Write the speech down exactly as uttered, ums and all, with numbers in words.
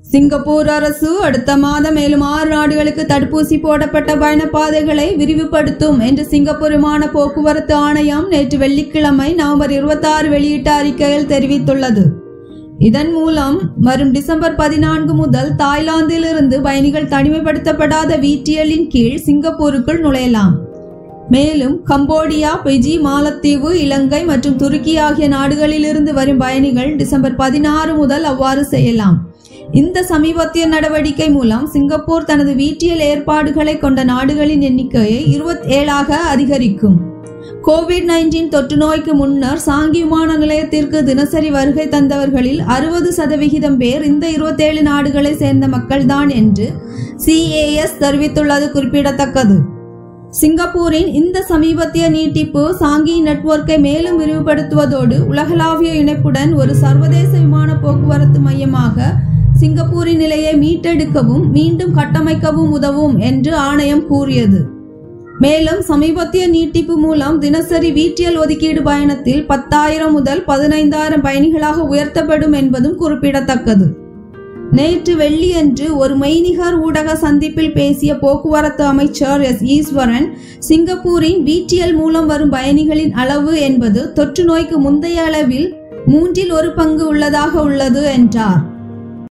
Singapore அரசு அடுத்த மாதம் மேலும் ஆறு நாடுகளுக்கு தடுப்பூசி போடப்பட்ட பயணப்பாதைகளை விரிவுபடுத்தும் என்று சிங்கப்பூர் விமான போக்குவரத்து ஆணையம் நேற்று வெள்ளிக்கிழமை நவம்பர் இருபத்தி ஆறு வெளியிட்ட அறிக்கையில் தெரிவித்துள்ளது. இதன் மூலம் வரும் டிசம்பர் பதினான்கு முதல் தாய்லாந்தில் இருந்து பயணிகள் தனிமைப்படுத்தப்படாத விடிஎல்லின் கீழ் சிங்கப்பூருக்குள் நுழையலாம். மேலும் கம்போடியா, பிஜி, மாலத்தீவு, இலங்கை மற்றும் துருக்கி ஆகிய நாடுகளில் இருந்து வரும் பயணிகள் டிசம்பர் பதினாறு முதல் அவ்வாறு செய்யலாம். இந்த சமீபத்திய நடவடிக்கை மூலம் சிங்கப்பூர் தனது விடிஎல் ஏற்பாடுகளை கொண்ட நாடுகளின் எண்ணிக்கையை இருபத்தி ஏழாக அதிகரிக்கும். கோவிட் நைன்டீன் தொற்று நோய்க்கு முன்னர் சாங்கி விமான நிலையத்திற்கு தினசரி வருகை தந்தவர்களில் அறுபது சதவிகிதம் பேர் இந்த இருபத்தி ஏழு நாடுகளை சேர்ந்த மக்கள்தான் என்று சிஏஎஸ் தெரிவித்துள்ளது குறிப்பிடத்தக்கது. சிங்கப்பூரின் இந்த சமீபத்திய நீட்டிப்பு சாங்கி நெட்வொர்க்கை மேலும் விரிவுபடுத்துவதோடு உலகளாவிய இணைப்புடன் ஒரு சர்வதேச விமான போக்குவரத்து மையமாக சிங்கப்பூரின் நிலையை மீட்டெடுக்கவும் மீண்டும் கட்டமைக்கவும் உதவும் என்று ஆணையம் கூறியது. மேலும் சமீபத்திய நீட்டிப்பு மூலம் தினசரி விடிஎல் ஒதுக்கீடு பயணத்தில் பத்தாயிரம் முதல் பதினைந்தாயிரம் பயணிகளாக உயர்த்தப்படும் என்பதும் குறிப்பிடத்தக்கது. நேற்று வெள்ளியன்று ஒரு மெய்நிகர் ஊடக சந்திப்பில் பேசிய போக்குவரத்து அமைச்சர் எஸ் ஈஸ்வரன், சிங்கப்பூரின் விடிஎல் மூலம் வரும் பயணிகளின் அளவு என்பது தொற்று நோய்க்கு முந்தைய அளவில் மூன்றில் ஒரு பங்கு உள்ளதாக உள்ளது என்றார்.